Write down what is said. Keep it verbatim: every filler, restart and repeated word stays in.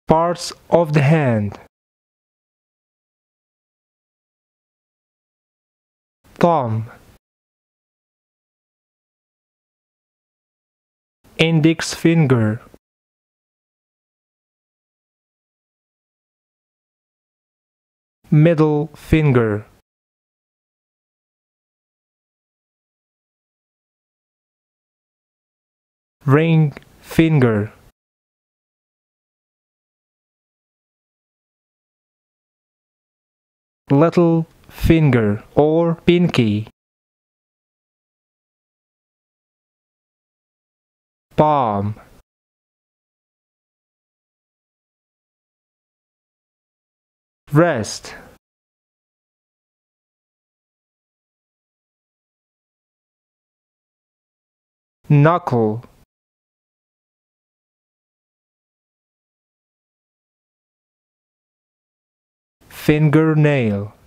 Parts of the hand: thumb, index finger, middle finger, ring finger, little finger or pinky, palm, wrist, knuckle, fingernail.